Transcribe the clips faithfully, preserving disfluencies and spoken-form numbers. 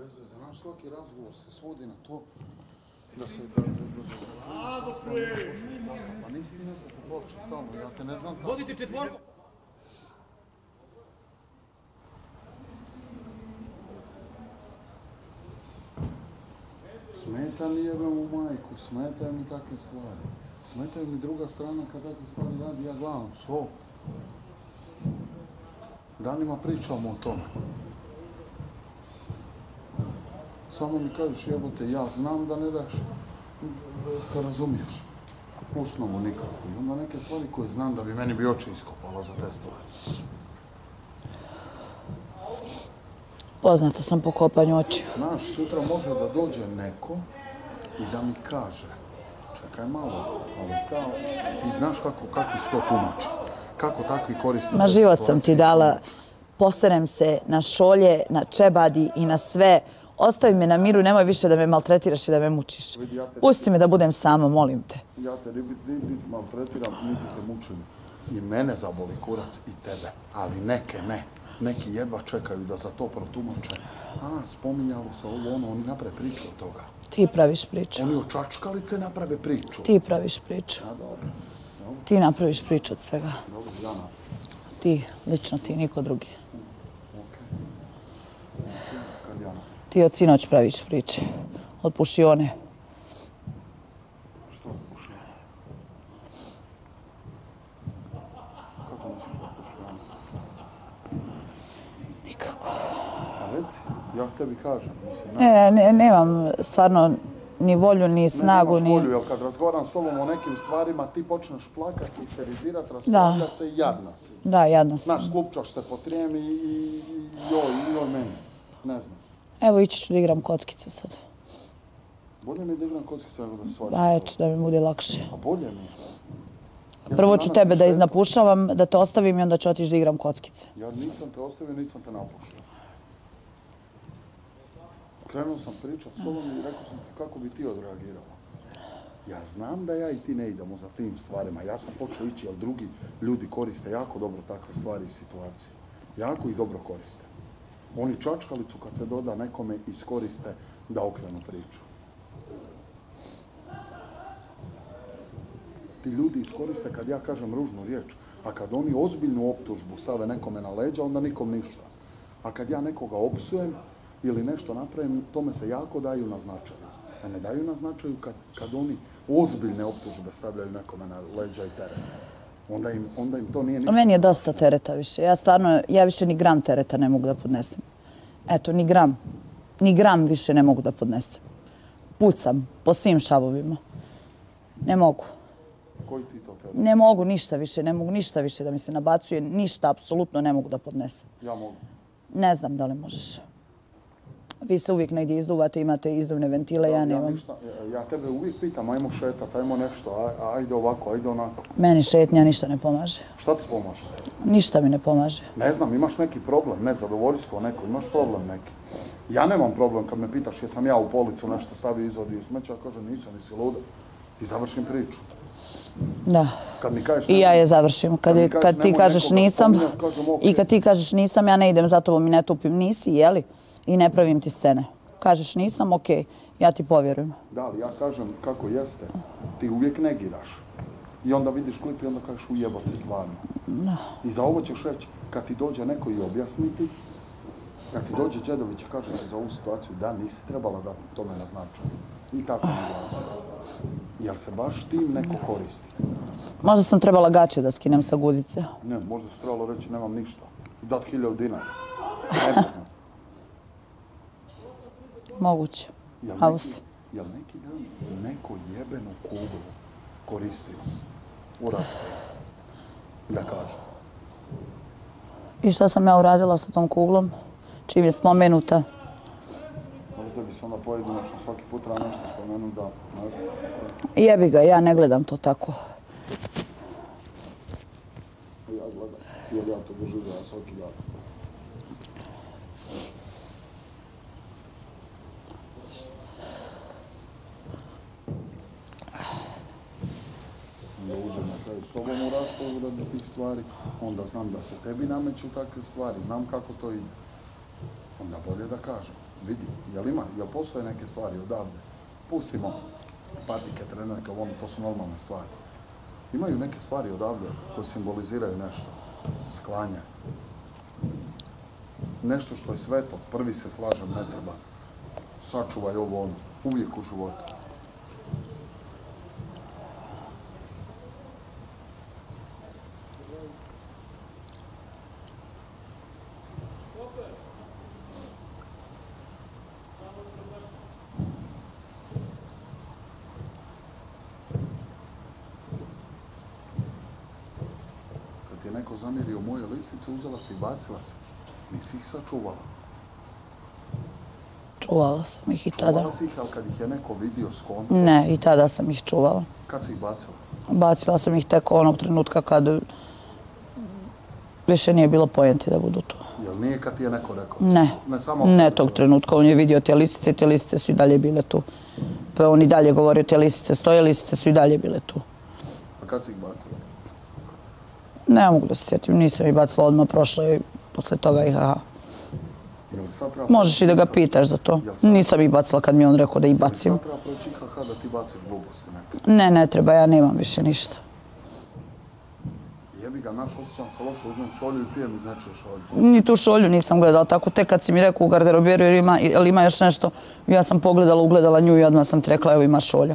bez veze. Naš svaki razgovor se svodi na to da se... da... A, gospodine! Pa nisi neko ko ploče, stalno, ja te ne znam tako. Vodite četvorku! Smeta mi jebem u majku, smetaju mi takve stvari. Smetaju mi druga strana kad takve stvari radi, ja gledam, so. Danima pričamo o tome. Samo mi kažeš jebote, ja znam da ne daš, da razumiješ. Osnovu nikako. I onda neke stvari koje znam da bi meni bi oči iskopala za te stvari. Poznata sam po kopanju očiju. Znaš, sutra može da dođe neko i da mi kaže, čekaj malo, ali ta, ti znaš kako, kakvi su to tumači, kako takvi koriste... Ma život sam ti dala, poserem se na šolje, na čebadi i na sve. Ostavi me na miru, nemoj više da me maltretiraš i da me mučiš. Pusti me da budem sama, molim te. Ja te niti maltretiram, niti te mučim. I mene zaboli kurac i tebe, ali neke ne. Neki jedva čekaju da za to protumače. A, spominjalo se ovo, ono, oni naprave priču od toga. Ti praviš priču. Oni od čačkalice naprave priču. Ti praviš priču. A, dobro. Ti napraviš priču od svega. Dobro, ja napravim. Ti, lično ti, niko drugi. Okej. Okej, kad ja napravim. Ti od sinoć praviš priče. Od pušione. Što od pušione? Kako misliš od pušione? Nikako. A reci, ja tebi kažem, mislim. Ne, ne, nemam stvarno ni volju, ni snagu, ni... Ne nemaš volju, jer kad razgovaram s tobom o nekim stvarima, ti počneš plakati, histerizirat, raspravljat se i jadna si. Da, jadna sam. Znaš, sklupčaš se po trijem i joj, joj meni. Ne znam. Evo, ići ću da igram kockice sad. Bolje mi da igram kockice nego da svađam. Ba, eto, da mi bude lakše. A bolje mi. Prvo ću tebe da iznapušavam, da te ostavim i onda ću otići da igram kockice. Ja nisam te ostavio, nisam te napušao. Krenuo sam pričat s tobom i rekao sam ti kako bi ti odreagirala. Ja znam da ja i ti ne idemo za tim stvarima. Ja sam počeo ići, jer drugi ljudi koriste jako dobro takve stvari i situacije. Jako ih dobro koriste. Oni čačkalicu kad se doda nekome iskoriste da okrenu priču. Ti ljudi iskoriste kad ja kažem ružnu riječ, a kad oni ozbiljnu optužbu stave nekome na leđa, onda nikom ništa. A kad ja nekoga opsujem ili nešto napravim, tome se jako daju na značaju. A ne daju na značaju kad, kad oni ozbiljne optužbe stavljaju nekome na leđa i terete. Onda im, onda im to nije ništa. Meni je dosta tereta više. Ja stvarno, ja više ni gram tereta ne mogu da podnesem. Eto, ni gram. Ni gram više ne mogu da podnesem. Pucam po svim šavovima. Ne mogu. Koji ti to teret? Ne mogu ništa više, ne mogu ništa više da mi se nabacuje. Ništa, apsolutno ne mogu da podnesem. Ja mogu. Ne znam da li možeš. Vi se uvijek negdje izduvate, imate izduvne ventile, ja nemam. Ništa, ja tebe uvijek pitam, ajmo šetat, ajmo nešto, ajde ovako, ajde onako. Meni šetnja ništa ne pomaže. Šta ti pomaže? Ništa mi ne pomaže. Ne znam, imaš neki problem, nezadovoljstvo neko, imaš problem neki. Ja nemam problem kad me pitaš jesam ja u policu nešto stavio, izvodio smeća, ja kažem nisam, nisi luda. I završim priču. Da. Kad mi kažeš, I ja je završim. Kad, kad, kad ti kažeš nisam i kad ti kažeš nisam, ja ne idem za tobom i ne tupim nisi, jeli? I ne pravim ti scene. Kažeš nisam, okej, ja ti povjerujem. Da, ali ja kažem kako jeste, ti uvijek negiraš. I onda vidiš klip i onda kažeš ujebati stvarno. Da. I za ovo ćeš reći, kad ti dođe neko i objasniti, kad ti dođe Đedović i kaže ti za ovu situaciju, da, nisi trebala da tome naznačuje. I tako mi glasi. Jer se baš tim neko koristi. Možda sam trebala gače da skinem sa guzice. Ne, možda se trebalo reći nemam ništa. Dat hiljadu dinara. Nebitno. Moguće. Jel A neki, jel neki dan neko jebenu kuglu koristio u raspravi? Da kaže. I šta sam ja uradila sa tom kuglom? Čim je spomenuta? Ali tebi se onda pojedinačno svaki put treba nešto spomenu da... Jebi ga, ja ne gledam to tako. Ja gledam, jer ja to doživljam svaki dan. Da uđem na kraju s tobom u raspravu do tih stvari, onda znam da se tebi nameću takve stvari, znam kako to ide. Onda bolje da kažem. vidi, jel ima, jel postoje neke stvari odavde? Pustimo patike, trenerke, ono, to su normalne stvari. Imaju neke stvari odavde koje simboliziraju nešto. Sklanje. Nešto što je sveto, prvi se slažem, ne treba. Sačuvaj ovo ono, uvijek u životu. Kad ti je neko zamjerio moje lisice, uzela si i bacila si. Nisi ih sačuvala. Čuvala sam ih i tada. Čuvala si ih, ali kad ih je neko vidio skonto? Ne, i tada sam ih čuvala. Kad si ih bacila? Bacila sam ih tek onog trenutka kad više nije bilo pojente da budu tu. Jel nije kad ti je neko rekao? Ne, ne, samo ne tog trenutka. On je vidio te lisice i te lisice su i dalje bile tu. Pa on i dalje govorio te lisice stoje, lisice su i dalje bile tu. A kad si ih bacila? Ne mogu da se sjetim, nisam ih bacila odmah, prošlo je posle toga i aha. Možeš i da ga pitaš za to. Nisam ih bacila kad mi je on rekao da ih bacim. Sad treba proći I H H da ti baciš gluposti nekada? Ne, ne treba, ja nemam više ništa. Jebi ga, naš osjećam se loše, uzmem šolju i pijem iz nečije šolju. Ni tu šolju nisam gledala, tako tek kad si mi rekao u garderoberu jer ima, ili ima još nešto, ja sam pogledala, ugledala nju i odmah sam ti rekla evo ima šolja.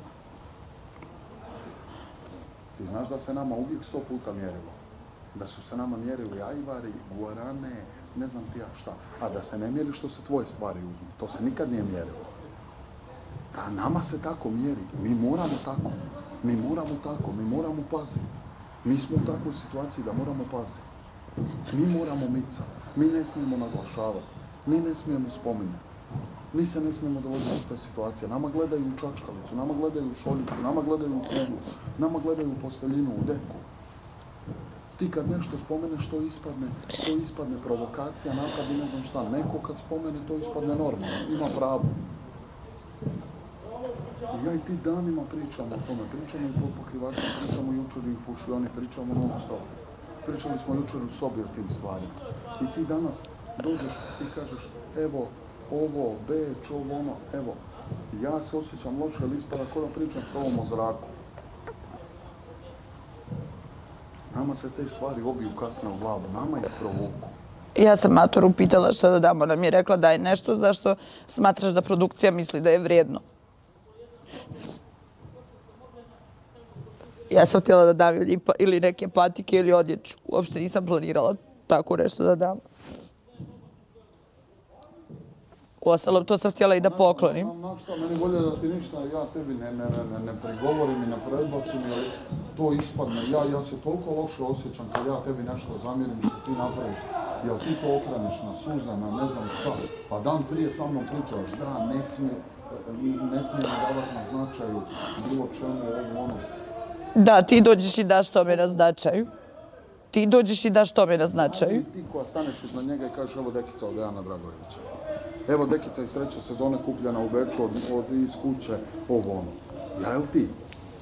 Ti znaš da se nama uvijek sto puta mjerilo? Da su se nama mjerili ajvari, guarane, ne znam ti ja šta. A da se ne mjeri što se tvoje stvari uzmu. To se nikad nije mjerilo. A nama se tako mjeri. Mi moramo tako. Mi moramo tako. Mi moramo paziti. Mi smo u takvoj situaciji da moramo paziti. Mi moramo micati. Mi ne smijemo naglašavati. Mi ne smijemo spominjati. Mi se ne smijemo dovoditi u te situacije. Nama gledaju u čačkalicu, nama gledaju u šoljicu, nama gledaju u kuglu, nama gledaju u posteljinu, u deku. Ti kad nešto spomeneš, to ispadne, to ispadne provokacija, napad I ne znam šta. Neko kad spomene, to ispadne normalno, ima pravo. I ja I ti danima pričamo o tome, pričamo I pod pokrivačima, pričamo jučer I u pušioni, pričamo non stop. Pričali smo jučer u sobi o tim stvarima. I ti danas dođeš I kažeš, evo, ovo, Beč, ovo, ono, evo, ja se osjećam loše, ali ispada ko da pričam s ovom o zraku. Nama se te stvari obiju kasne u glavu, nama ih provuku. Ja sam Maturu pitala šta da dam, ona mi je rekla da je nešto zašto smatraš da produkcija misli da je vrijedno. Ja sam htjela da dam ili neke patike ili odjeću. Uopšte nisam planirala tako nešto da dam. Uostalom, to sam htjela I da poklonim. Znaš šta, meni bolje da ti ništa, ja tebi ne, ne, ne, ne prigovorim I ne predbacim, jer to ispadne. Ja, ja se toliko loše osjećam kad ja tebi nešto zamjerim što ti napraviš, jer ti to okreneš na suze, na ne znam šta. Pa dan prije sa mnom pričaš, da, ne smije, ne smije davati na značaju bilo čemu, ovo, ono. Da, ti dođeš I daš tome na značaju. Ti dođeš I daš tome na značaju. Ti koja staneš iznad njega I kažeš, evo dekica od Dejana Dragojevića. Evo dekica iz treće sezone kupljena u Beču od, od iz kuće, ovo ono. Ja, jel ti?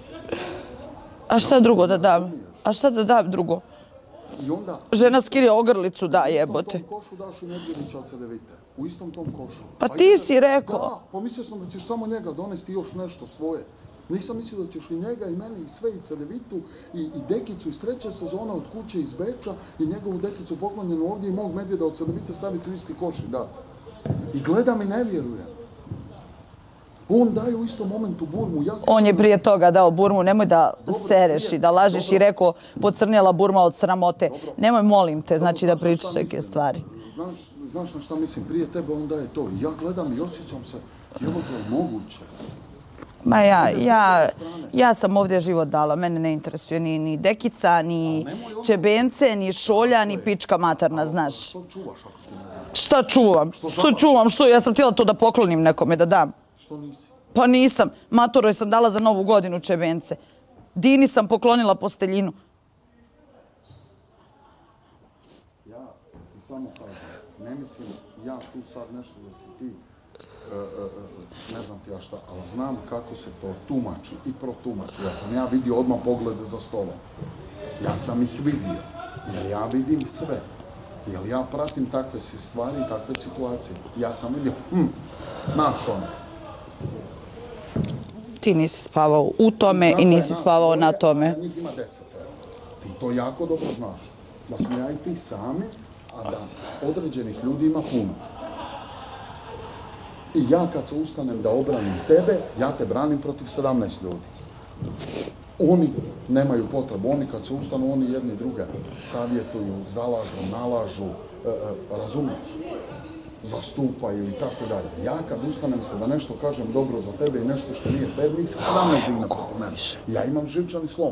A šta drugo da dam? A šta da dam drugo? I onda... Žena skine ogrlicu, da jebote. U istom tom košu daš I Nedjevića od Cedevite. U istom tom košu. Pa ti si rekao. Da, pa mislio sam da ćeš samo njega donesti još nešto svoje. Nisam mislio da ćeš I njega I meni I sve I Cedevitu I, I dekicu iz treće sezone od kuće iz Beča I njegovu dekicu poklonjenu ovdje I mog medvjeda od Cedevite staviti u isti koš I da. I gledam I ne vjerujem. On daje u istom momentu Burmu. Ja On je prije toga dao Burmu, nemoj da dobro, sereš prije, I da lažeš dobro. I rekao pocrnjela Burma od sramote. Dobro. Nemoj, molim te, znači dobro, da pričaš neke stvari. Znaš, znaš na šta mislim, prije tebe on daje to. Ja gledam I osjećam se, evo to je moguće. Ma ja, ja, ja sam ovdje život dala, mene ne interesuje ni, ni dekica, ni čebence, ni šolja, ni pička materna, znaš. Što čuvaš ako ti ne znaš? Šta čuvam? Što čuvam? Što? Ja sam htjela to da poklonim nekome, da dam. Što nisi? Pa nisam. Matoroj sam dala za novu godinu čebence. Dini sam poklonila posteljinu. Ja ti samo kažem, ne mislim ja tu sad nešto da si ti, uh, uh, ne znam ti ja šta, ali znam kako se to tumači I protumači. Ja sam ja vidio odmah poglede za stolom. Ja sam ih vidio, jer ja vidim sve. Jer ja pratim takve stvari, takve situacije. Ja sam vidio, hm, Znaš ono. Ti nisi spavao u tome i nisi spavao na tome. Njih ima deset. Ti to jako dobro znaš. Da smo ja i ti sami, a da određenih ljudi ima puno. I ja kad se ustanem da obranim tebe, ja te branim protiv sedamnaest ljudi. Oni nemaju potrebu, oni kad se ustanu, oni jedni druge savjetuju, zalažu, nalažu, e, e, razumiješ? Zastupaju i tako dalje. Ja kad ustanem se da nešto kažem dobro za tebe i nešto što nije tebi, se sedamnaest digne protiv mene. Ja imam živčani slom.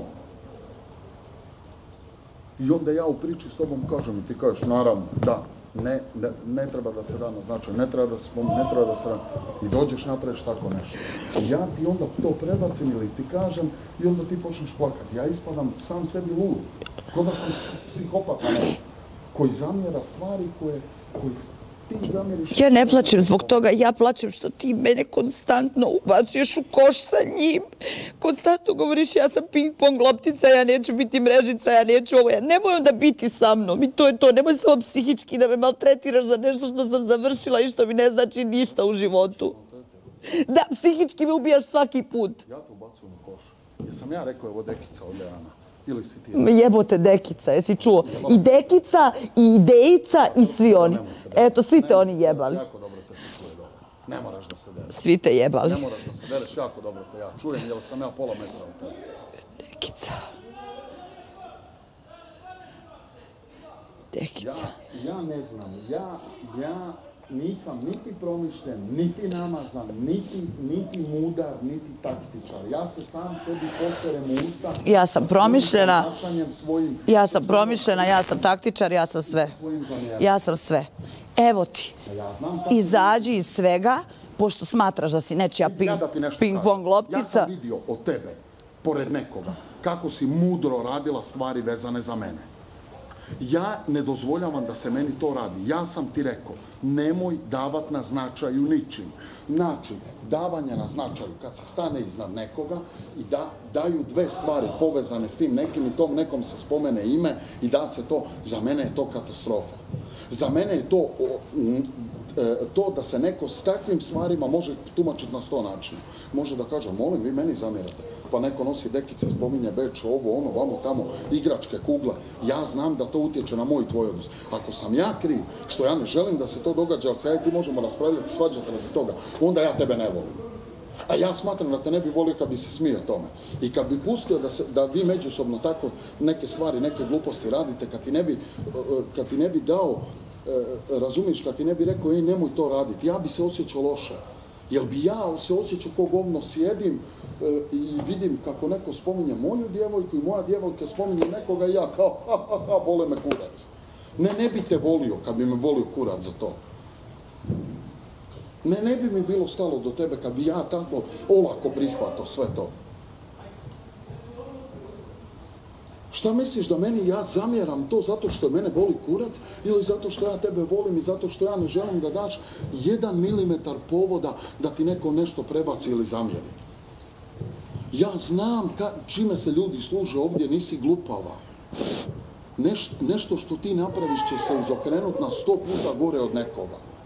I onda ja u priči s tobom kažem i ti kažeš, naravno, da, ne, ne, ne treba da se da na značaj, ne treba da se spomni, ne treba da se da... I dođeš, napraviš tako nešto. I ja ti onda to prebacim ili ti kažem i onda ti počneš plakati. Ja ispadam sam sebi lud. Ko da sam psihopata nešto, koji zamjera stvari koje, koje ti zamjeriš... Ja ne plačem zbog toga, ja plačem što ti mene konstantno ubacuješ u koš sa njim. Konstantno govoriš ja sam ping-pong loptica, ja neću biti mrežica, ja neću ovo, ja nemoj onda biti sa mnom i to je to. Nemoj samo psihički da me maltretiraš za nešto što sam završila i što mi ne znači ništa u životu. Da, psihički me ubijaš svaki put. Ja te ubacujem u koš. Jesam ja rekao evo dekica od Lejana? Ili si ti? Jebote dekica, jesi čuo? I dekica, i idejica, i svi oni. Eto, svi te oni jebali. Jako dobro te se čuje dobro. Ne moraš da se dereš. Svi te jebali. Ne moraš da se dereš, jako dobro te ja čujem, jer sam ja pola metra od tebe. Dekica. Dekica. Ja, ja ne znam, ja, ja nisam niti promišljen, niti namazan, niti, niti mudar, niti taktičar. Ja se sam sebi poserem u usta. Ja sam promišljena, svojim, ja sam promišljena, ja sam taktičar, ja sam sve. Ja sam sve. Evo ti, ja znam izađi iz svega, pošto smatraš da si nečija ping-pong loptica. Ja sam vidio od tebe, pored nekoga, kako si mudro radila stvari vezane za mene. Ja ne dozvoljavam da se meni to radi. Ja sam ti rekao, nemoj davat na značaju ničim. Znači, davanje na značaju kad se stane iznad nekoga i da daju dve stvari povezane s tim nekim i tom nekom se spomene ime i da se to, za mene je to katastrofa. Za mene je to to da se neko s takvim stvarima može tumačiti na sto načina. Može da kaže, molim, vi meni zamjerate. Pa neko nosi dekice, spominje Beč, ovo, ono, vamo, tamo, igračke, kugle. Ja znam da to utječe na moj tvoj odnos. Ako sam ja kriv, što ja ne želim da se to događa, ali se ja i ti možemo raspravljati, svađati radi toga, onda ja tebe ne volim. A ja smatram da te ne bi volio kad bi se smio tome. I kad bi pustio da, se, da vi međusobno tako neke stvari, neke gluposti radite, kad ti ne bi, kad ti ne bi dao, razumiješ, kad ti ne bi rekao, ej, nemoj to raditi, ja bi se osjećao loše. Jer bi ja se osjećao ko govno sjedim i vidim kako neko spominje moju djevojku i moja djevojka spominje nekoga i ja kao, ha, ha, ha, bole me kurac. Ne, ne bi te volio kad bi me volio kurac za to. Ne, ne bi mi bilo stalo do tebe kad bi ja tako olako prihvatao sve to. Šta misliš da meni ja zamjeram to zato što mene boli kurac ili zato što ja tebe volim i zato što ja ne želim da daš jedan milimetar povoda da ti neko nešto prebaci ili zamjeri? Ja znam ka, čime se ljudi služe ovdje, nisi glupava. Neš, nešto što ti napraviš će se izokrenuti na sto puta gore od nekoga.